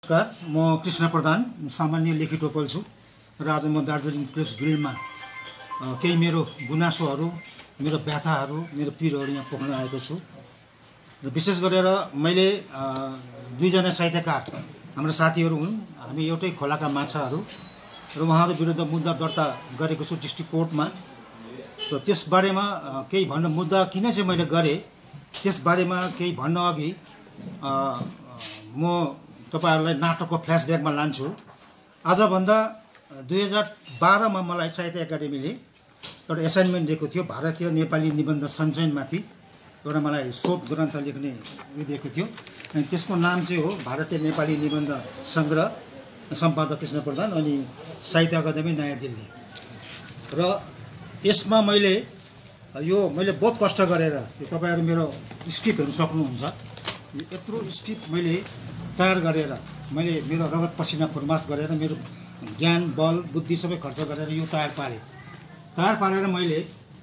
नमस्कार, म कृष्ण प्रधान, सामान्य लेखी टोपल छु र आज म दार्जिलिङ प्रेस गिल्डमा केही मेरो गुनासोहरू, मेरो व्यथाहरू, मेरो पीरहरू यहाँ पोख्न आएको छु। र विशेष गरेर मैले दुईजना साहित्यकार हाम्रो साथीहरू हुन्, हामी एउटै खोलाका माछाहरू र उहाँहरू विरुद्ध मुद्दा दर्ता गरेको छु डिस्ट्रिक्ट कोर्टमा। र त्यसबारेमा केही भन्न, मुद्दा किन चाहिँ मैले गरेँ त्यसबारेमा केही भन्न अघि म तपाईहरुलाई नाटकको फ्ल्यासब्याकमा लान्छु। आजभन्दा 2012मा मलाई साहित्य एकाडेमीले एउटा एसाइनमेन्ट दिएको थियो, भारतीय नेपाली निबन्ध सञ्चयनमाथि एउटा मलाई शोध ग्रन्थ लेख्ने दिएको थियो। अनि त्यसको नाम चाहिँ हो भारतीय नेपाली निबन्ध सङ्ग्रह, सम्पादक कृष्ण प्रधान, अनि साहित्य अकादमी नयाँ दिल्ली। र यसमा मैले बहुत कष्ट गरेर, तपाईहरु मेरो स्क्रिप्ट हेर्न सक्नुहुन्छ, यत्रो स्क्रिप्ट मैले तयार गरेर, मैले मेरो रगत पसिना फुर्मास गरेर, मेरो ज्ञान बल बुद्धि सबै खर्च गरेर यो तयार पारेर मैले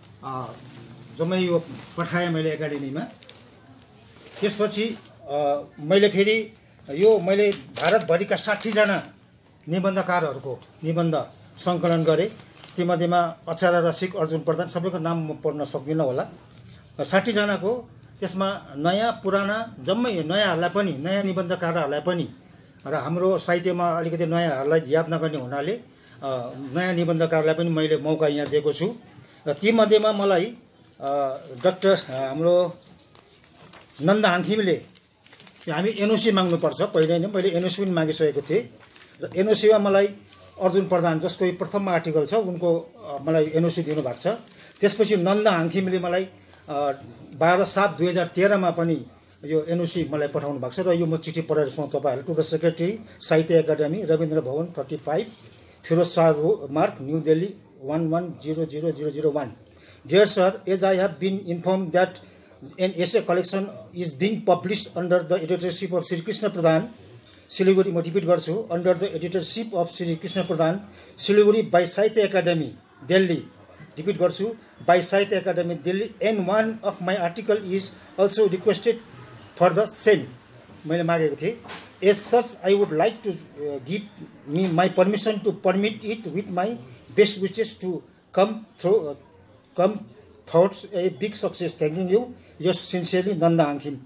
जम्मै यो पठाएँ मैले एकाडेमीमा। त्यसपछि मैले फेरि मैले भारतभरिका 60 जना निबन्धकारहरूको निबन्ध सङ्कलन गरेँ। तीमध्येमा अचारा रसिक, अर्जुन प्रधान, सबैको नाम म पढ्न सक्दिनँ होला। 60 जनाको, त्यसमा नयाँ पुराना जम्मै नयाँहरूलाई पनि, नयाँ निबन्धकारहरूलाई पनि, र हाम्रो साहित्यमा अलिकति नयाँहरूलाई याद नगर्ने हुनाले नयाँ निबन्धकारलाई पनि मैले मौका यहाँ दिएको छु। र तीमध्येमा मलाई डाक्टर हाम्रो नन्द हाङखिमले, हामी एनओसी माग्नुपर्छ, मैले एनओसी पनि मागिसकेको थिएँ। र एनओसीमा मलाई अर्जुन प्रधान, जसको यो प्रथम आर्टिकल छ, उनको मलाई एनओसी दिनुभएको छ। त्यसपछि नन्द हाङखिमले मलाई 12/7/2013मा पनि यो एनओसी मलाई पठाउनु भएको छ। र यो म चिठी पढेर सुनाउँछु तपाईहरुलाई। To the secretary, Sahitya Academy, Rabindra Bhavan 35, Firoz Shah Marg, New Delhi 11000001। Dear sir, as I have been informed that an essay collection is being published under the editorship of Sri Krishna Pradhan, Siliguri, म रिपिट गर्छु, under the editorship of Sri Krishna Pradhan, Siliguri by Sahitya Academy, Delhi, repeat गर्छु, by Sahitya Academy, Delhi, and one of my article is also requested for the same. मैले मागेको थिएँ। As such, I would like to give me my permission to permit it with my best wishes to come towards a big success. Thanking you, yours sincerely, Nanda Hangkhim,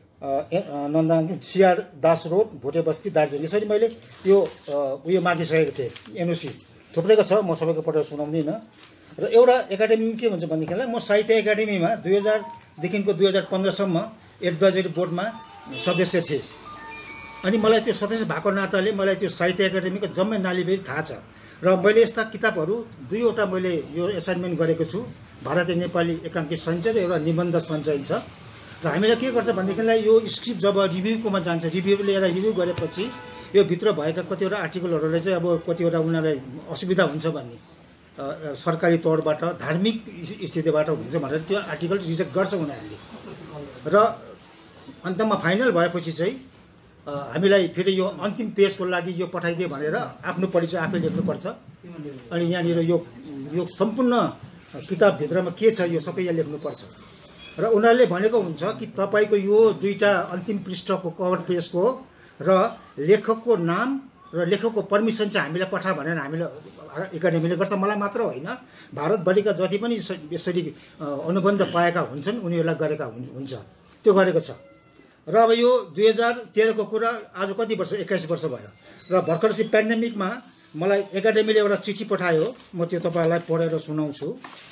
CR Das road, Bhote Basti, Darjeeling. यसरी मैले यो उयो मागिसकेको थिएँ, NOC थुप्रैको छ, म सबैको पढेर सुनाउँदिनँ। र एउटा एकाडेमी के हुन्छ भनेदेखिलाई, म साहित्य एकाडेमीमा 2000देखिको 2015सम्म एडभाइजरी बोर्डमा सदस्य थिएँ। अनि मलाई त्यो सदस्य भएको नाताले मलाई त्यो साहित्य एकाडेमीको जम्मै नालीबेरी थाहा छ। र मैले यस्ता किताबहरू 2वटा मैले यो एसाइनमेन्ट गरेको छु, भारतीय नेपाली एकाङ्की सञ्चय र एउटा निबन्ध सञ्चय छ। र हामीलाई के गर्छ भनेदेखिलाई, यो स्क्रिप्ट जब रिभ्यूकोमा जान्छ, रिभ्यू लिएर रिभ्यू गरेपछि यो भित्र भएका कतिवटा आर्टिकलहरूले चाहिँ अब कतिवटा उनीहरूलाई असुविधा हुन्छ भन्ने, सरकारी तौरबाट, धार्मिक स्थितिबाट हुन्छ भनेर त्यो आर्टिकल रिजेक्ट गर्छ उनीहरूले। र अन्तमा फाइनल भएपछि चाहिँ हामीलाई फेरि यो अन्तिम पेजको लागि यो पठाइदिए भनेर आफ्नो परिचय आफै लेख्नुपर्छ। अनि यहाँनिर यो सम्पूर्ण किताबभित्रमा के छ यो सबै यहाँ लेख्नुपर्छ। र उनीहरूले भनेको हुन्छ कि तपाईँको यो 2टा अन्तिम पृष्ठको कभर पेजको र लेखकको नाम र लेखकको पर्मिसन चाहिँ हामीलाई पठा भनेर हामीलाई एकाडेमीले गर्छ। मलाई मात्र होइन, भारतभरिका जति पनि यसरी अनुबन्ध पाएका हुन्छन् उनीहरूलाई गरेका हुन्छ, त्यो गरेको छ। र अब यो 2013को कुरा, आज कति वर्ष, 21 वर्ष भयो। र भर्खर चाहिँ पेन्डेमिकमा मलाई एकाडेमीले एउटा चिठी पठायो, म त्यो तपाईँहरूलाई पढेर सुनाउँछु।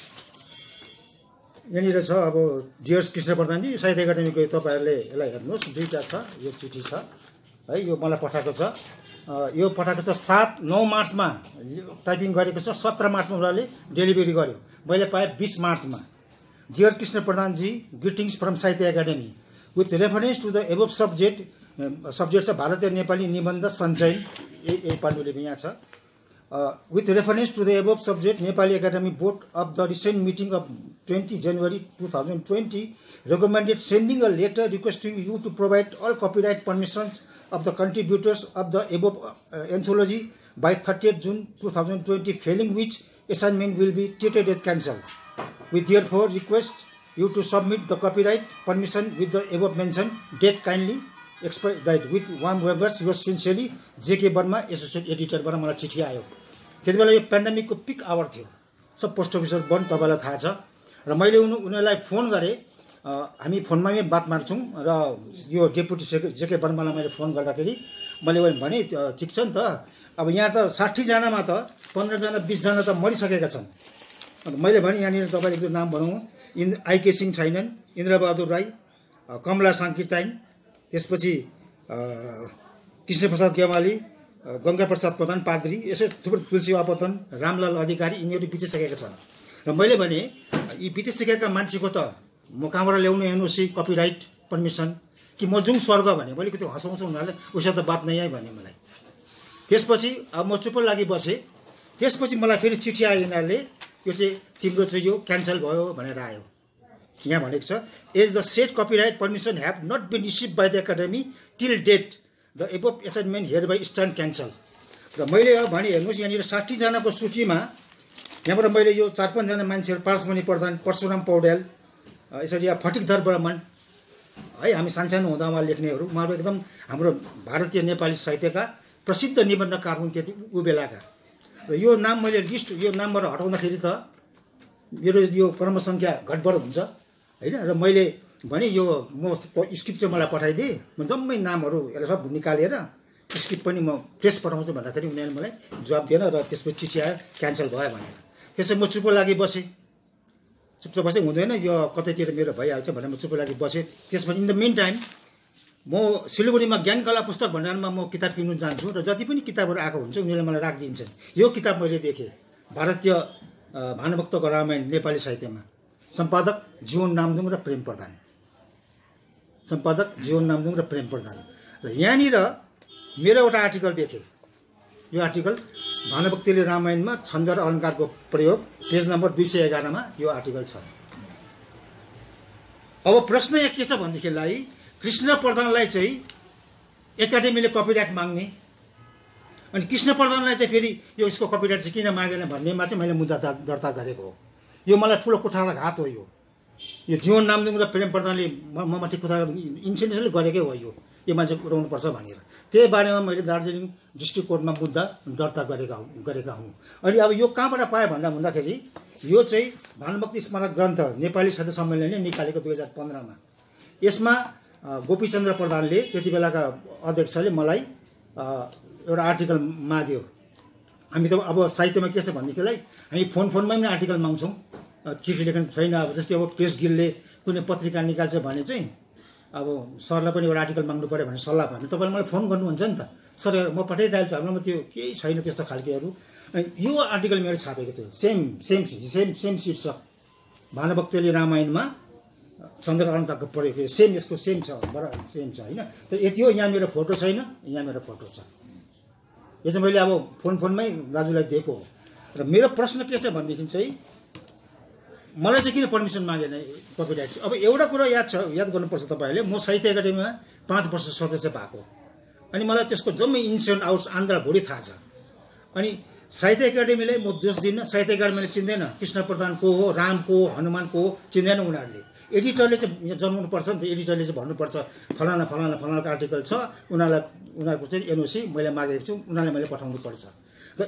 यहाँनिर छ, अब डियर कृष्ण प्रधानजी, साहित्य एकाडेमीको तपाईँहरूले यसलाई हेर्नुहोस्, 2टा छ, यो चिठी छ है, यो मलाई पठाएको छ। यो पठाएको छ 9 मार्चमा टाइपिङ गरेको छ, 17 मार्चमा उनीहरूले डेलिभरी गर्यो, मैले पाएँ 20 मार्चमा। डियर कृष्ण प्रधानजी, greetings from Sahitya Academy, with reference to the above subject छ भारतीय नेपाली निबन्ध सञ्चयन, यही पाण्डुले यहाँ छ। With reference to the above subject, Nepali Academy Board of the recent meeting of 20 January 2020 recommended sending a letter requesting you to provide all copyright permissions of the contributors of the above anthology by 30th June 2020, failing which assignment will be treated as cancelled. We therefore request you to submit the copyright permission with the above mentioned date kindly. Expire that with warm webbers your sincerely J K Verma associate एडिटरबाट मलाई चिठी आयो। त्यति बेला यो पेन्डेमिकको pick our थियो, सब post अफिसहरू बन्द, तपाईँलाई थाहा छ। र मैले उनीहरूलाई फोन गरेँ, हामी फोनमै बात मार्छौँ र यो डेपुटी जेके वर्मालाई मैले फोन गर्दाखेरि मैले भने ठिक छ नि त, अब यहाँ त 60 जनामा त 15 जना 20 जना त मरिसकेका छन्। अन्त मैले भने यहाँनिर तपाईँले एक नाम भनौँ, आइके सिंह छैनन्, इन्द्रबहादुर राई, कमला साङ्किताइन, त्यसपछि कृष्णप्रसाद गेवाली, गङ्गा प्रसाद प्रधान पाद्री, यसो थुप्रो तुलसी अपतन, रामलाल अधिकारी, यिनीहरू बितिसकेका छन्। र मैले भने यी बितिसकेका मान्छेको त म कहाँबाट ल्याउनु एनओसी, कपिराइट, पर्मिसन, कि म जाउँ स्वर्ग भने मैले कति हँसाउँछु उनीहरूले, उसो त बात नै आयो भने मलाई। त्यसपछि अब म चुप्प लागि बसेँ। त्यसपछि मलाई फेरि चिठी आयो, यिनीहरूले यो चाहिँ तिम्रो चाहिँ यो क्यान्सल भयो भनेर आयो। यहाँ भनेको छ, as the said copyright permission have not been receive by the academy till date the above assignment hereby stand cancel. र मैले भने हेर्नुहोस्, यहाँनिर 60 जनाको सूचीमा यहाँबाट मैले यो 4-5 जना मान्छेहरू, पारसमणि प्रधान, परशुराम पौडेल, यसरी या फटिकधर ब्राह्मण है, हामी सानसानो हुँदा उहाँ लेख्नेहरू, उहाँहरू एकदम हाम्रो भारतीय नेपाली साहित्यका प्रसिद्ध निबन्धकार हुन् त्यति ऊ बेलाका। र यो नाम मैले लिस्ट, यो नामबाट हटाउँदाखेरि त मेरो यो क्रमसङ्ख्या घटबड हुन्छ होइन। र मैले भने यो म स्क्रिप्ट चाहिँ मलाई पठाइदिएँ, म जम्मै नामहरू यसलाई सब निकालेर स्क्रिप्ट पनि म प्रेस पठाउँछु भन्दाखेरि उनीहरूले मलाई जवाब दिएन। र त्यसपछि चिठी आयो क्यान्सल भयो भनेर। त्यसै म चुप्पो लागि बसेँ, चुप्चो बसेँ, हुँदैन यो कतैतिर मेरो भइहाल्छ भनेर म चुप्पो लागि बसेँ। त्यसपछि इन द मेन टाइम म सिलगढीमा ज्ञानकला पुस्तक भण्डारमा म किताब किन्नु जान्छु र जति पनि किताबहरू आएको हुन्छ उनीहरूले मलाई राखिदिन्छन्। यो किताब मैले देखेँ, भारतीय भानुभक्तको रामायण नेपाली साहित्यमा, सम्पादक जीवन नामदुङ र प्रेम प्रधान, सम्पादक जीवन नामदुङ र प्रेम प्रधान। र यहाँनिर मेरो एउटा आर्टिकल देखेँ, यो आर्टिकल भानुभक्तले रामायणमा छन्द र अलङ्कारको प्रयोग, पेज नम्बर 211मा यो आर्टिकल छ। अब प्रश्न यहाँ के छ भनेदेखिलाई, कृष्ण प्रधानलाई चाहिँ एकाडेमीले कपिराइट माग्ने, अनि कृष्ण प्रधानलाई चाहिँ फेरि यो यसको कपिराइट चाहिँ किन मागेन भन्नेमा चाहिँ मैले मुद्दा दर्ता गरेको हो। यो मलाई ठुलो कुठारा घात हो। यो जीवन नामदुङ र प्रेम प्रधानले ममाथि कुठारा इन्सिडेन्टली गरेकै हो। यो मान्छे उठाउनुपर्छ भनेर त्यही बारेमा मैले दार्जिलिङ डिस्ट्रिक्ट कोर्टमा मुद्दा दर्ता गरेका हुँ। अनि अब यो कहाँबाट पाएँ भन्दाखेरि यो चाहिँ भानुभक्ति स्मारक ग्रन्थ नेपाली साहित्य सम्मेलनले निकालेको 2015मा। यसमा गोपीचन्द्र प्रधानले त्यति बेलाका अध्यक्षले मलाई एउटा आर्टिकल माग्यो। हामी त अब साहित्यमा के छ भनेदेखिलाई हामी फोनमै पनि आर्टिकल माग्छौँ, चिठी लेख्नु छैन। अब जस्तै अब प्रेस गिल्डले कुनै पत्रिका निकाल्छ भने चाहिँ अब सरलाई पनि एउटा आर्टिकल माग्नु पऱ्यो भने सल्लाह भने तपाईँले मलाई फोन गर्नुहुन्छ नि त, सर म पठाइदिइहाल्छु, हाम्रोमा त्यो केही छैन त्यस्तो खालकेहरू। यो आर्टिकल मेरो छापेको थियो, सेम शीर्षक, भानुभक्तले रामायणमा चन्द्र अलङ्कारको प्रयोग, सेम यस्तो सेम छ होइन। त यति हो, यहाँ मेरो फोटो छैन, यहाँ मेरो फोटो छ। यो चाहिँ मैले अब फोनमै दाजुलाई दिएको हो। र मेरो प्रश्न के छ भनेदेखि चाहिँ मलाई चाहिँ किन पर्मिसन मागेन कपिराइट चाहिँ। अब एउटा कुरा याद गर्नुपर्छ तपाईँहरूले, म साहित्य एकाडेमीमा 5 वर्ष सदस्य भएको, अनि मलाई त्यसको जम्मै इन्स एन्ड आउट्स आन्द्राभुँडी थाहा छ। अनि साहित्य एकाडेमीलाई म दोष दिन्न, साहित्य एकाडेमीले चिन्दैन कृष्ण प्रधान को हो, राम को हो, हनुमान को हो, चिन्दैन उनीहरूले। एडिटरले चाहिँ जन्माउनुपर्छ नि त, एडिटरले चाहिँ भन्नुपर्छ फलानाको आर्टिकल छ, उनीहरूको चाहिँ एनओसी मैले मागेको छु, उनीहरूले मैले पठाउनुपर्छ। र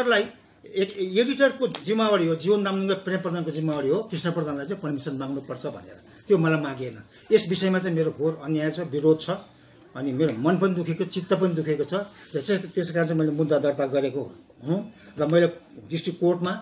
एडिटरको जिम्मेवारी हो, जीवन नामदुङ र प्रेम प्रधानको जिम्मेवारी हो कृष्ण प्रधानलाई चाहिँ पर्मिसन माग्नुपर्छ भनेर। त्यो मलाई मागेन। यस विषयमा चाहिँ मेरो घोर अन्याय छ, विरोध छ, अनि मेरो मन पनि दुखेको, चित्त पनि दुखेको छ। त्यसै कारण चाहिँ मैले मुद्दा दर्ता गरेको हुँ र मैले डिस्ट्रिक्ट कोर्टमा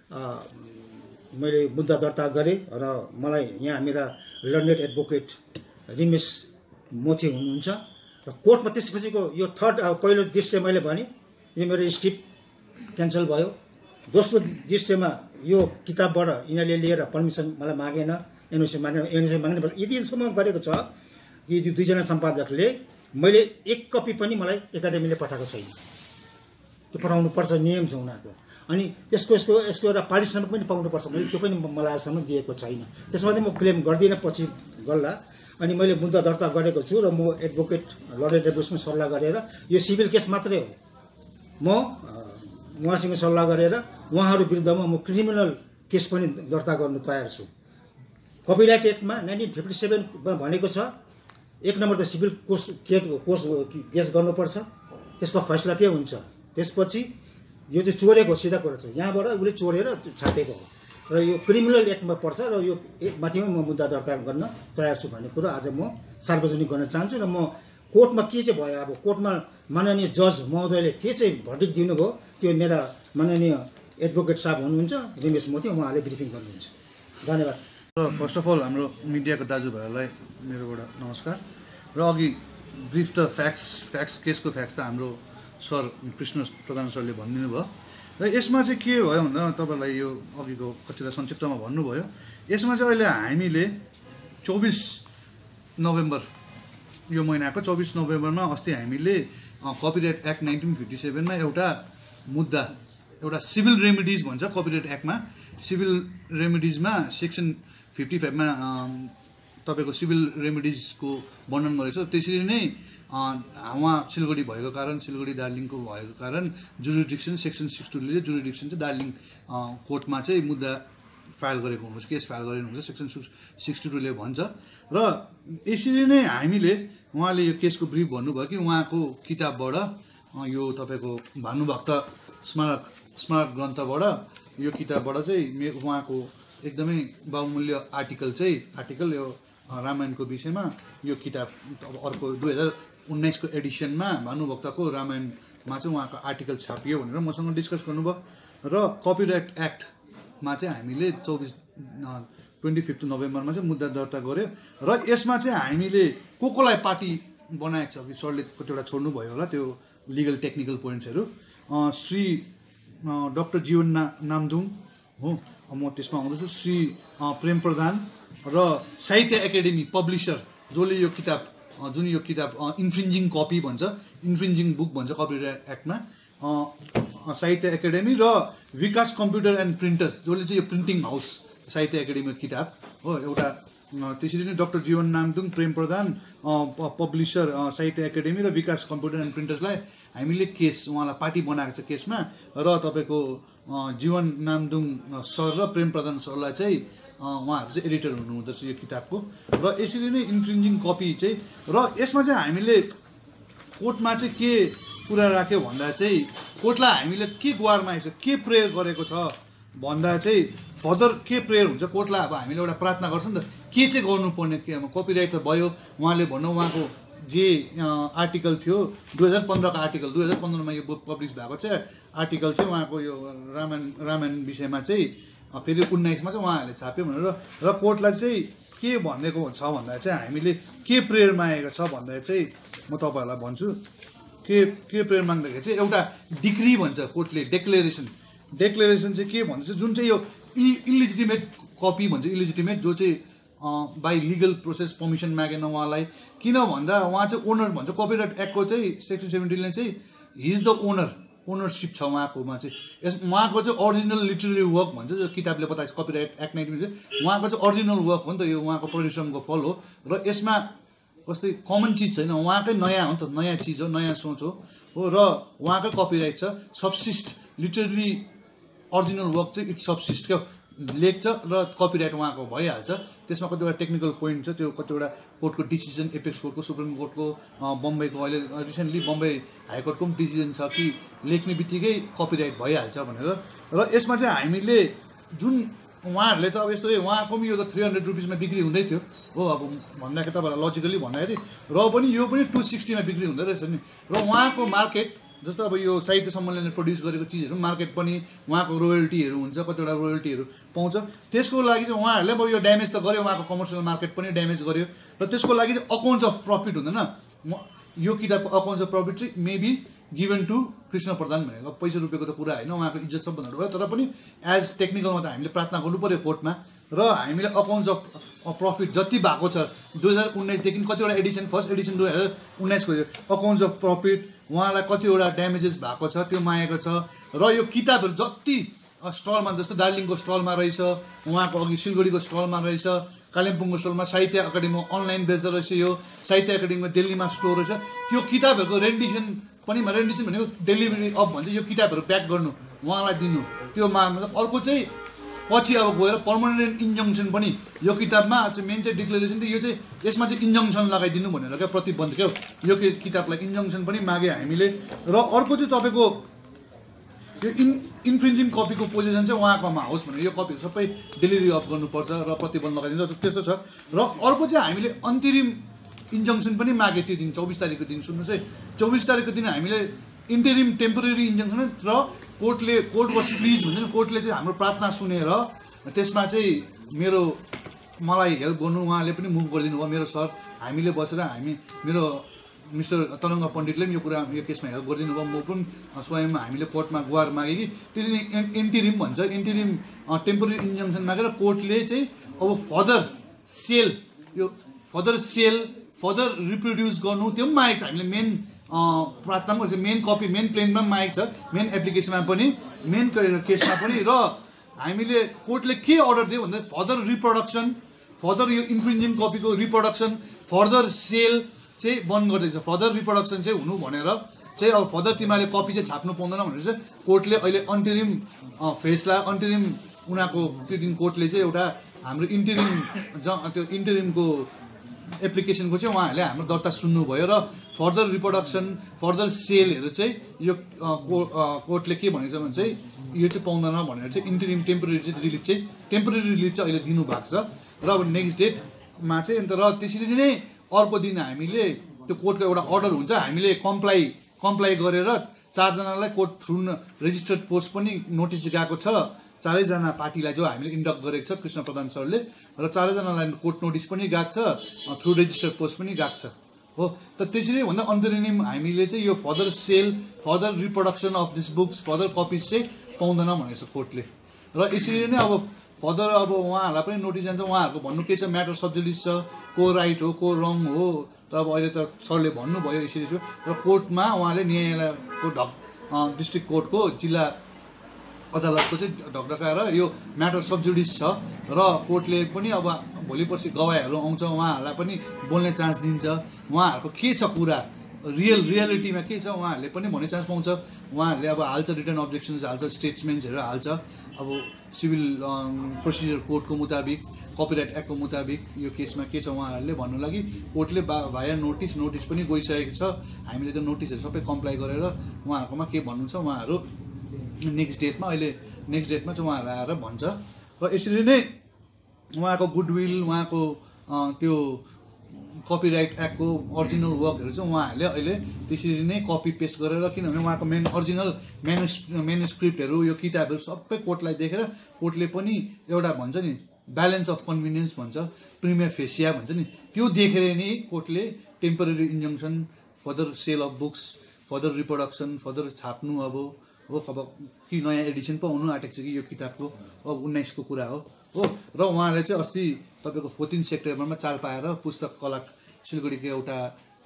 मैले मुद्दा दर्ता गरेँ। र मलाई यहाँ मेरा लर्नेड एडभोकेट रिमेश मोथी हुनुहुन्छ र कोर्टमा त्यसपछिको यो पहिलो दृश्य मैले भने यो मेरो स्क्रिप्ट क्यान्सल भयो। दोस्रो दृश्यमा यो किताबबाट यिनीहरूले लिएर पर्मिसन मलाई मागेन, एनओसी माग्ने यतिसम्म गरेको छ कि 2 जना सम्पादकले मैले 1 कपी पनि मलाई एकाडेमीले पठाएको छैन। त्यो पठाउनु पर्छ, नियम छ उनीहरूको। अनि यसको एउटा पारिश्रमिक पनि पाउनुपर्छ, मैले त्यो पनि मलाई आजसम्म दिएको छैन। त्यसमा चाहिँ म क्लेम गर्दिनँ पछि गल्ला। अनि मैले मुद्दा दर्ता गरेको छु र म एडभोकेट लर्नेड एडभोकेटसँग सल्लाह गरेर, यो सिभिल केस मात्रै हो, म उहाँसँग सल्लाह गरेर उहाँहरू विरुद्धमा म क्रिमिनल केस पनि दर्ता गर्नु तयार छु। कपिराइट एक्टमा 1957 भनेको छ एक नम्बर त सिभिल केस गर्नुपर्छ, त्यसको फैसला के हुन्छ। त्यसपछि यो चाहिँ चोरेको सिधा कुरा छ, यहाँबाट उसले चोरेर छापेको हो र यो क्रिमिनल एक्टमा पर्छ र यो माथिमा म मुद्दा दर्ता गर्न तयार छु भन्ने कुरो आज म सार्वजनिक गर्न चाहन्छु। र म कोर्टमा के चाहिँ भयो, अब कोर्टमा माननीय जज महोदयले के चाहिँ भर्डिक्ट दिनुभयो त्यो मेरा माननीय एडभोकेट साहब हुनुहुन्छ रमेश मोती, उहाँले ब्रिफिङ गर्नुहुन्छ। धन्यवाद। फर्स्ट अफ अल हाम्रो मिडियाको दाजुभाइहरूलाई मेरोबाट नमस्कार। र अघि ब्रिफ त केसको फ्याक्ट्स त हाम्रो सर कृष्ण प्रधान सरले भनिदिनु भयो। र यसमा चाहिँ के भयो भन्दा तपाईँलाई यो अघिको कतिवटा संक्षिप्तमा भन्नुभयो। यसमा चाहिँ अहिले हामीले 24 नोभेम्बर यो महिनाको 24 नोभेम्बरमा अस्ति हामीले कपिराइट एक्ट 1957मा एउटा मुद्दा, एउटा सिभिल रेमिडिज भन्छ कपिराइट एक्टमा, सिभिल रेमिडिजमा सेक्सन 55मा तपाईँको सिभिल रेमिडिजको वर्णन गरेको छ। त्यसरी नै उहाँ सिलगढी भएको कारण, सिलगढी दार्जिलिङको भएको कारण जुरिडिक्सन सेक्सन 62ले जुरिडिक्सन चाहिँ दार्जिलिङ कोर्टमा चाहिँ मुद्दा फाइल गरेको हुनुहुन्छ, केस फाइल गरेको हुन्छ, सेक्सन 62ले भन्छ। र यसरी नै हामीले उहाँले यो केसको ब्रिफ भन्नुभयो कि उहाँको किताबबाट यो तपाईँको भानुभक्त स्मारक ग्रन्थबाट यो किताबबाट चाहिँ उहाँको एकदमै बहुमूल्य आर्टिकल यो रामायणको विषयमा यो किताब अर्को 2019को एडिसनमा भानुभक्तको रामायणमा चाहिँ उहाँको आर्टिकल छापियो भनेर मसँग डिस्कस गर्नुभयो। र कपिराइट एक्टमा चाहिँ हामीले 25 नोभेम्बरमा चाहिँ मुद्दा दर्ता गर्यो। र यसमा चाहिँ हामीले कोलाई पार्टी बनाएको छ कि सरले कतिवटा छोड्नुभयो होला त्यो लिगल टेक्निकल पोइन्ट्सहरू। श्री डाक्टर जीवन नामदुङ हो, म त्यसमा आउँदैछु, श्री प्रेम प्रधान र साहित्य एकाडेमी पब्लिसर जसले यो किताब जुन यो किताब इन्फ्रिन्जिङ कपी भन्छ, इन्फ्रिन्जिङ बुक भन्छ कपिराइट एक्टमा, साहित्य एकाडेमी र विकास कम्प्युटर एन्ड प्रिन्टर्स जसले चाहिँ यो प्रिन्टिङ हाउस साहित्य एकाडेमीको किताब हो एउटा। त्यसरी नै डाक्टर जीवन नामदुङ, प्रेम प्रधान पब्लिसर साहित्य एकाडेमी र विकास कम्प्युटर एन्ड प्रिन्टर्सलाई हामीले केस उहाँलाई पार्टी बनाएको छ केसमा। र तपाईँको जीवन नामदुङ सर र प्रेम प्रधान सरलाई चाहिँ उहाँहरू चाहिँ एडिटर हुनुहुँदो रहेछ यो किताबको। र यसरी नै इन्फ्रिन्जिङ कपी चाहिँ, र यसमा चाहिँ हामीले कोर्टमा चाहिँ के कुरा राख्यो भन्दा चाहिँ कोर्टलाई हामीले के गुहार मागेको छ, के प्रेयर गरेको छ भन्दा चाहिँ फर्दर के प्रेयर हुन्छ कोर्टलाई। अब हामीले एउटा प्रार्थना गर्छ नि त, के चाहिँ गर्नुपर्ने, के कपिराइट त भयो, उहाँले भन्नु उहाँको जे आर्टिकल थियो 2015को आर्टिकल, 2015मा यो बुक पब्लिस भएको चाहिँ आर्टिकल चाहिँ उहाँको यो रामायण विषयमा चाहिँ फेरि 19मा चाहिँ उहाँहरूले छाप्यो भनेर। र कोर्टलाई चाहिँ के भनेको छ भन्दा चाहिँ हामीले के प्रेयर मागेको छ भन्दा चाहिँ म तपाईँहरूलाई भन्छु। के प्रेयर माग्दाखेरि चाहिँ एउटा डिक्री भन्छ कोर्टले, डेक्लेरेसन चाहिँ के भन्छ, जुन चाहिँ यो इलिजिटिमेट कपी भन्छ, इलिजिटिमेट जो चाहिँ बाई लिगल प्रोसेस पर्मिसन मागेन उहाँलाई। किन भन्दा उहाँ चाहिँ ओनर भन्छ कपिराइट एक्टको चाहिँ सेक्सन 17ले चाहिँ हि इज द ओनरसिप छ उहाँकोमा चाहिँ। उहाँको चाहिँ अरिजिनल लिटरेरी वर्क भन्छ जो किताबले बताएको छ कपिराइट एक्ट 19 चाहिँ उहाँको चाहिँ अरिजिनल वर्क हो नि त, यो उहाँको परिश्रमको फल हो। र यसमा कस्तै कमन चिज छैन, उहाँकै नयाँ हो नि त, नयाँ चिज हो, नयाँ सोच हो। र उहाँकै कपिराइट छ, सब्सिस्ट लिटरेरी अरिजिनल वर्क चाहिँ इट्स सब्सिस्ट क्या लेख्छ र कपिराइट उहाँको भइहाल्छ। त्यसमा कतिवटा टेक्निकल पोइन्ट छ, त्यो कतिवटा कोर्टको डिसिजन, एपेक्स कोर्टको, सुप्रिम कोर्टको, बम्बईको अहिले रिसेन्टली बम्बई हाइकोर्टको पनि डिसिजन छ कि लेख्ने बित्तिकै कपिराइट भइहाल्छ भनेर। र यसमा चाहिँ हामीले जुन उहाँहरूले त अब यस्तो उहाँको पनि यो त 300 रुपिसमा बिक्री हुँदै थियो हो, अब भन्दाखेरि तपाईँलाई लजिकली भन्दाखेरि, र पनि यो पनि 260मा बिक्री हुँदो रहेछ नि। र उहाँको मार्केट जस्तो अब यो साहित्य सम्मेलनले प्रड्युस गरेको चिजहरू मार्केट पनि उहाँको रोयल्टीहरू हुन्छ, कतिवटा रोयल्टीहरू पाउँछ। त्यसको लागि चाहिँ उहाँहरूले अब यो ड्यामेज त गर्यो, उहाँको कमर्सियल मार्केट पनि ड्यामेज गर्यो। र त्यसको लागि चाहिँ अकाउन्ट्स अफ प्रफिट हुँदैन, यो किताबको अकाउन्ट्स अफ प्रफिट चाहिँ maybe given to Krishna Pradhan भनेको पैसा रुपियाँको त कुरा होइन, उहाँको इज्जत सब भन्नु भयो। तर पनि एज टेक्निकलमा त हामीले प्रार्थना गर्नु पऱ्यो कोर्टमा। र हामीले अकाउन्ट्स अफ प्रफिट जति भएको छ 2019देखि कतिवटा एडिसन, फर्स्ट एडिसन 2019को अकाउन्ट्स अफ प्रफिट उहाँलाई कतिवटा ड्यामेजेस भएको छ त्यो मागेको छ। र यो किताबहरू जति स्टलमा जस्तो दार्जिलिङको स्टलमा रहेछ, उहाँको अघि सिलगढीको स्टलमा रहेछ, कालिम्पोङको स्टलमा, साहित्य एकाडेमीमा अनलाइन बेच्दो रहेछ, यो साहित्य एकाडेमीमा दिल्लीमा स्टोर रहेछ। त्यो किताबहरूको रेन्डिसन पनि, रेन्डिसन भनेको डेलिभरी अफ भन्छ, यो किताबहरू प्याक गर्नु उहाँलाई दिनु, त्यो मतलब अर्को चाहिँ पछि अब गएर पर्मानेन्ट इन्जङ्सन पनि यो किताबमा चाहिँ मेन चाहिँ डिक्लेरेसन थियो, यो चाहिँ यसमा चाहिँ इन्जङ्सन लगाइदिनु भनेर क्या प्रतिबन्ध क्या यो किताबलाई इन्जङ्सन पनि मागे हामीले। र अर्को चाहिँ तपाईँको यो इन्फ्रिन्जिङ कपीको पोजिसन चाहिँ उहाँकोमा होस् भनेर यो कपीहरू सबै डेलिभरी अफ गर्नुपर्छ र प्रतिबन्ध लगाइदिन्छ त्यस्तो छ। र अर्को चाहिँ हामीले अन्तरिम इन्जङ्सन पनि मागे त्यो दिन 24 तारिकको दिन। सुन्नुहोस् है, 24 तारिकको दिन हामीले इन्टरिम टेम्पोरेरी इन्जङ्सन र कोर्ट वाज प्लिज हुन्छ नि, कोर्टले चाहिँ हाम्रो प्रार्थना सुनेर त्यसमा चाहिँ मलाई हेल्प गर्नु उहाँले पनि मुभ गरिदिनु भयो। मेरो सर हामीले बसेर मेरो मिस्टर तरङ्ग पण्डितले पनि यो केसमा हेल्प गरिदिनु भयो। म पनि स्वयं हामीले कोर्टमा गुहार मागे कि त्यो दिन इन्टरिम भन्छ, इन्टरिम टेम्पोरेरी इन्जङ्सन मागेर कोर्टले चाहिँ अब फर्दर रिप्रोड्युस गर्नु त्यो पनि मागेको छ हामीले। मेन प्रार्थनामा मेन कपी मेन प्लेनमा पनि मागेको छ, मेन एप्लिकेसनमा पनि मेन केसमा पनि। र हामीले कोर्टले के अर्डर दियो भन्दा फर्दर यो इन्फ्रिन्जिङ कपीको रिप्रोडक्सन फर्दर सेल चाहिँ बन्द गरिदिएको छ। फर्दर रिप्रोडक्सन चाहिँ हुनु भनेर चाहिँ अब फर्दर तिमीहरूले कपी चाहिँ छाप्नु पाउँदैन भनेर चाहिँ कोर्टले अहिले अन्तरिम अन्तरिम उनीहरूको त्यो दिन कोर्टले चाहिँ एउटा हाम्रो त्यो इन्टरिमको एप्लिकेसनको चाहिँ उहाँहरूले हाम्रो दर्ता सुन्नुभयो र फर्दर रिप्रोडक्सन फर्दर सेलहरू चाहिँ यो कोर्टले के भनेको छ भने चाहिँ यो चाहिँ पाउँदैन भनेर चाहिँ इन्टरिम टेम्पोरेरी रिलिफ चाहिँ अहिले दिनुभएको छ। र अब नेक्स्ट डेटमा चाहिँ अन्त र त्यसरी नै अर्को दिन हामीले त्यो कोर्टको एउटा अर्डर हुन्छ, हामीले कम्प्लाई गरेर 4 जनालाई कोर्ट थ्रु रेजिस्टर्ड पोस्ट पनि नोटिस गएको छ। 4 जना पार्टीलाई जो हामीले इन्डक्ट गरेको छ कृष्ण प्रधान सरले, र 4 जनालाई कोर्ट नोटिस पनि गएको छ, थ्रु रेजिस्टर्ड पोस्ट पनि गएको छ हो। त त्यसरी भन्दा अन्तरिम हामीले चाहिँ यो further reproduction of this books further copies चाहिँ पाउँदैन भनेको छ कोर्टले। र यसरी नै अब फर्दर अब उहाँहरूलाई पनि नोटिस जान्छ। उहाँहरूको भन्नु के छ, म्याटर सब्जुडिस छ, को राइट हो को रङ हो, त अब अहिले त सरले भन्नुभयो यसरी र कोर्टमा उहाँले न्यायालयको डिस्ट्रिक्ट कोर्टको जिल्ला अदालतको चाहिँ ढकढकाएर यो म्याटर सब्जुडिस छ र कोर्टले पनि अब भोलि पर्सि गवाईहरू आउँछ, उहाँहरूलाई पनि बोल्ने चान्स दिन्छ। उहाँहरूको के छ कुरा रियालिटीमा के छ उहाँहरूले पनि भन्ने चान्स पाउँछ। उहाँहरूले अब हाल्छ रिटर्न अब्जेक्सन्स हाल्छ, स्टेटमेन्ट्सहरू हाल्छ। अब सिभिल प्रोसिजर कोडको मुताबिक कपिराइट एक्टको मुताबिक यो केसमा के छ उहाँहरूले भन्नु लागि कोर्टले भाया नोटिस पनि गइसकेको छ। हामीले त नोटिसहरू सबै कम्प्लाई गरेर उहाँहरूकोमा के भन्नु छ उहाँहरू नेक्स्ट डेटमा चाहिँ उहाँहरू आएर भन्छ। र यसरी नै उहाँको गुडविल उहाँको त्यो कपिराइट एक्टको अरिजिनल वर्कहरू चाहिँ उहाँहरूले अहिले त्यसरी नै कपी पेस्ट गरेर, किनभने उहाँको अरिजिनल म्यानुस्क्रिप्टहरू यो किताबहरू सबै कोर्टलाई देखेर कोर्टले पनि एउटा भन्छ नि ब्यालेन्स अफ कन्भिनियन्स भन्छ, प्रिमियर फेसिया भन्छ नि, त्यो देखेर नै कोर्टले temporary injunction further sale of books further reproduction further छाप्नु अब कि नयाँ एडिसन पो आउनु आँटेको छ कि यो किताबको अब 19 को कुरा हो। र उहाँले चाहिँ अस्ति तपाईँको 14 सेक्टेम्बरमा चाल पाएर पुस्तक कला सिलगढीको एउटा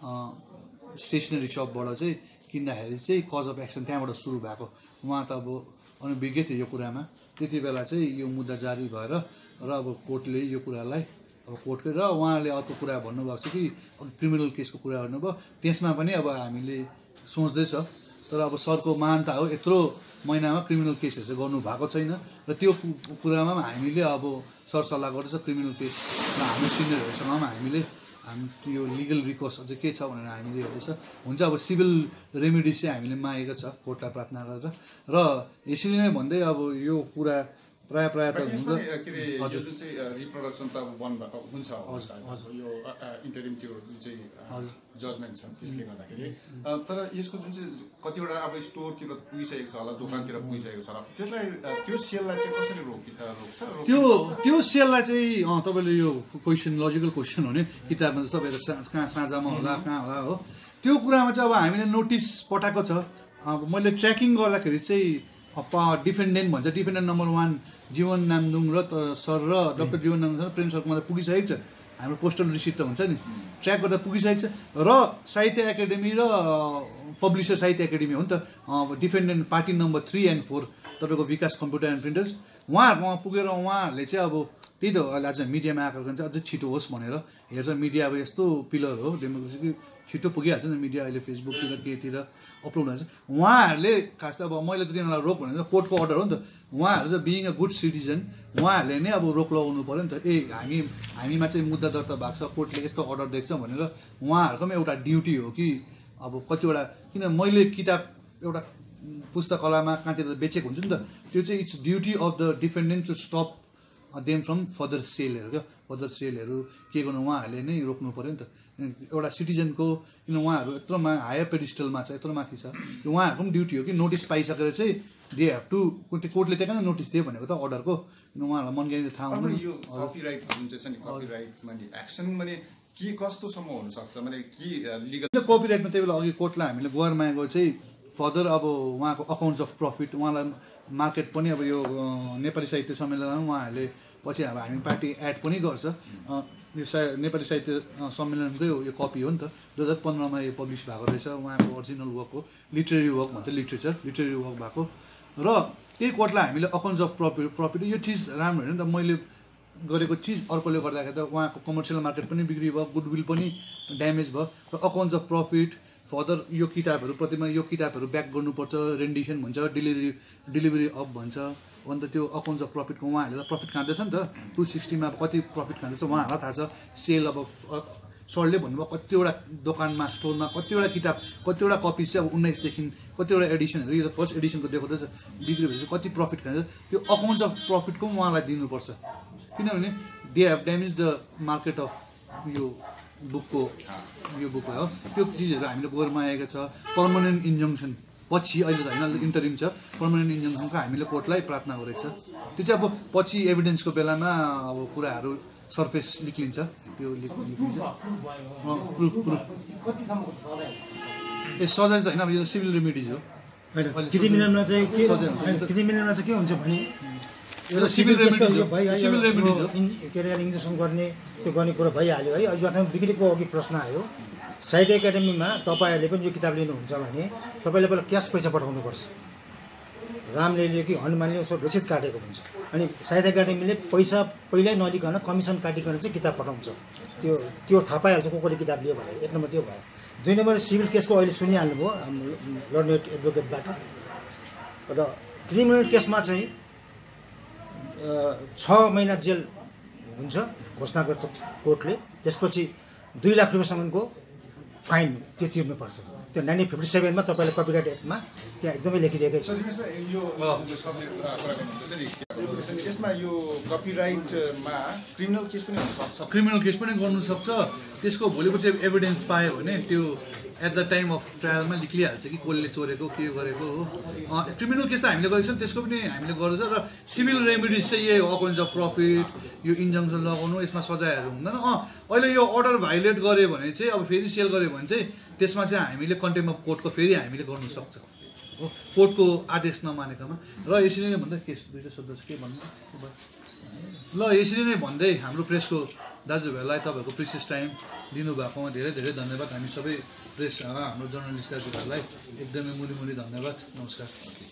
स्टेसनरी सपबाट चाहिँ किन्दाखेरि चाहिँ कज अफ एक्सन त्यहाँबाट सुरु भएको। उहाँ त अब अनभिज्ञ थियो यो कुरामा, त्यति बेला चाहिँ यो मुद्दा जारी भएर र अब कोर्टले यो कुरालाई अब कोर्टले र उहाँले अर्को कुरा भन्नुभएको छ कि क्रिमिनल केसको कुरा गर्नुभयो, त्यसमा पनि अब हामीले सोच्दैछ। तर अब सरको महानता हो, यत्रो महिनामा क्रिमिनल केसहरू चाहिँ गर्नु भएको छैन र त्यो कुरामा हामीले अब सरसल्लाह गर्दैछ क्रिमिनल केस र हाम्रो सिनियरहरूसँग हामीले यो लिगल रिकोर्स चाहिँ के छ भनेर हामीले हेर्दैछ। हुन्छ अब सिभिल रेमेडिज चाहिँ हामीले मागेको छ कोर्टलाई प्रार्थना गरेर। र यसरी नै भन्दै अब यो कुरा प्राय त हुन्छ। हजुर जुन चाहिँ रिप्रोडक्सन त अब बन्द भएको हुन्छ यो इन्टरिम त्यो जुन चाहिँ जजमेन्ट छ त्यसले गर्दाखेरि, तर यसको जुन चाहिँ कतिवटा अब स्टोरतिर पुगिसकेको छ होला, दोकानतिर पुगिसकेको छ होला, त्यसलाई त्यो सेललाई चाहिँ कसरी रोक्छ? त्यो सेललाई चाहिँ तपाईँले यो क्वेसन लजिकल क्वेसन हो नि, किताबमा चाहिँ तपाईँहरू कहाँ साँझामा होला कहाँ होला हो, त्यो कुरामा चाहिँ अब हामीले नोटिस पठाएको छ। अब मैले ट्र्याकिङ गर्दाखेरि चाहिँ डिफेन्डेन्ट भन्छ, डिफेन्डेन्ट नम्बर 1 जीवन नामदुङ र सर र डाक्टर जीवन नामदुङ प्रेम सरकोमा त पुगिसकेको छ। हाम्रो पोस्टल रिसिट त हुन्छ नि, ट्र्याक गर्दा पुगिसकेको छ। र साहित्य एकाडेमी र पब्लिसर साहित्य एकाडेमी हो नि त, डिफेन्डेन्ट पार्टी नम्बर 3 and 4 तपाईँको विकास कम्प्युटर एन्ड प्रिन्टर्स, उहाँहरूकोमा पुगेर उहाँहरूले चाहिँ अब त्यही त अहिले आज मिडियामा आएको कारण चाहिँ अझै छिटो होस् भनेर हेर्छ मिडिया अब यस्तो पिलर हो डेमोक्रेसीको छिटो पुगिहाल्छ नि मिडिया अहिले फेसबुकतिर केतिर अपलोड हुन्छ उहाँहरूले खास त अब मैले त तिनीहरूलाई रोक भनेर कोर्टको अर्डर हो नि त उहाँहरू चाहिँ बिइङ अ गुड सिटिजन उहाँहरूले नै अब रोक लगाउनु पऱ्यो नि त हामीमा चाहिँ मुद्दा दर्ता भएको छ कोर्टले यस्तो अर्डर दिएको छ भनेर उहाँहरूको पनि एउटा ड्युटी हो कि अब कतिवटा किन मैले किताब एउटा पुस्तकालयमा कहाँतिर बेचेको हुन्छु नि त त्यो चाहिँ it's duty of the defendant to stop them from further सेलहरू क्या फर्दर सेलहरू के गर्नु उहाँहरूले नै रोक्नु पऱ्यो नि त एउटा सिटिजनको किन उहाँहरू यत्रो हायर पेडिस्टलमा छ यत्रो माथि छ उहाँहरूको पनि ड्युटी हो कि नोटिस पाइसकेर चाहिँ दे हेभ टु कोर्टले त्यही कारण नोटिस दियो भनेको त अर्डरको किन उहाँहरूलाई मन ज्ञानी थाहा हुनु यो कपिराइट जुन चाहिँ छ नि कपिराइटमा नि एक्सन माने के कस्तोसम्म हुनसक्छ माने के लिगल कपिराइटमा त्यही बेला अघि कोर्टलाई हामीले गएर मागेको चाहिँ फर्दर अब उहाँको अकाउन्ट्स अफ प्रफिट उहाँलाई मार्केट पनि अब यो नेपाली साहित्य सम्मेलनमा उहाँहरूले पछि अब हामी पार्टी एड पनि गर्छ यो नेपाली साहित्य सम्मेलनकै यो कपी हो नि त 2015मा यो पब्लिस भएको रहेछ उहाँको ओरिजिनल वर्क हो लिटरेरी वर्क भन्छ लिटरेरी वर्क भएको र त्यही कोर्टलाई हामीले अकाउन्ट्स अफ प्रफिट यो चिज राम्रो होइन नि त मैले गरेको चिज अर्कोले गर्दाखेरि त उहाँको कमर्सियल मार्केट पनि बिक्री भयो गुडविल पनि ड्यामेज भयो र अकाउन्ट्स अफ प्रफिट फर्दर यो किताबहरू प्रतिमा यो किताबहरू ब्याक गर्नुपर्छ रेन्डिसन भन्छ डेलिभरी अफ भन्छ अन्त त्यो अकाउन्ट्स अफ प्रफिटको उहाँहरूले त प्रफिट खाँदैछ नि त 260मा कति प्रफिट खाँदैछ उहाँहरूलाई थाहा छ सेल अब सरले भन्नुभयो कतिवटा दोकानमा स्टोरमा कतिवटा किताब कतिवटा कपिज चाहिँ अब 19देखि कतिवटा एडिसनहरू यो त फर्स्ट एडिसनको देखाउँदैछ बिक्री भएपछि कति प्रफिट खान्छ त्यो अकाउन्ट्स अफ प्रफिटको पनि उहाँलाई दिनुपर्छ किनभने they have damage the market of यो बुकको हो त्यो चिजहरू हामीले गोरमा आएको छ पर्मानेन्ट इन्जङ्सन पछि अहिले त होइन इन्टरिम छ पर्मानेन्ट इन्जङ्सनको हामीले कोर्टलाई प्रार्थना गरेको छ त्यो चाहिँ अब पछि एभिडेन्सको बेलामा अब कुराहरू सर्फेस निक्लिन्छ त्यो निक्लिन्छ प्रुफ ए सजाय त होइन अब यो सिभिल रेमेडिज हो क्रिमिनलमा चाहिँ के हुन्छ भने यो सिभिल रेमेडिज हो के अरे इन्जेक्सन गर्ने त्यो गर्ने कुरो भइहाल्यो है अझ बिक्रीको अघि प्रश्न आयो साहित्य एकाडेमीमा तपाईँहरूले पनि यो किताब लिनुहुन्छ भने तपाईँले पहिला क्यास पैसा पठाउनुपर्छ रामले लियो कि हनुमानले उसो रसिद काटेको हुन्छ अनि साहित्य एकाडेमीले पैसा पहिल्यै नलिकन कमिसन काटिकन चाहिँ किताब पठाउँछ त्यो थाहा पाइहाल्छ कसले किताब लियो भनेर 1 नम्बर त्यो भयो 2 नम्बर सिभिल केसको अहिले सुनिहाल्नुभयो लर्ड एडभोकेटबाट र क्रिमिनल केसमा चाहिँ 6 महिना जेल हुन्छ घोषणा गर्छ कोर्टले त्यसपछि 2 लाख रुपियाँसम्मको फाइन त्यो तिर्नुपर्छ त्यो 1957 मा तपाईँले कपिराइट एक्टमा त्यहाँ एकदमै लेखिदिएकै छ यसमा यो कपिराइटमा क्रिमिनल केस पनि हुनसक्छ क्रिमिनल केस पनि गर्नु सक्छ त्यसको भोलिपछि एभिडेन्स पायो भने त्यो एट द टाइम अफ ट्रायलमा निक्लिहाल्छ कि कसले चोरेको के गरेको हो क्रिमिनल केस त हामीले गरेको छौँ त्यसको पनि हामीले गर्छ र सिभिल रेमेडिज चाहिँ यही हो अकाउन्ट्स अफ प्रफिट यो इन्जङ्सन लगाउनु यसमा सजायहरू हुँदैन अहिले यो अर्डर भाइलेट गऱ्यो भने चाहिँ अब फेरि सेल गऱ्यो भने चाहिँ त्यसमा चाहिँ हामीले कन्टेम्प अफ कोर्टको फेरि हामीले गर्नु सक्छ हो कोर्टको आदेश नमानेकोमा र यसरी नै भन्दा केस दुईवटा सोध्दैछु के भन्नु ल यसरी नै भन्दै हाम्रो प्रेसको दाजुभाइलाई तपाईँहरूको प्रेसियस टाइम दिनुभएकोमा धेरै धेरै धन्यवाद हामी सबै प्रेस हाम्रो जर्नलिस्ट दाजुभाइलाई एकदमै मुरी धन्यवाद नमस्कार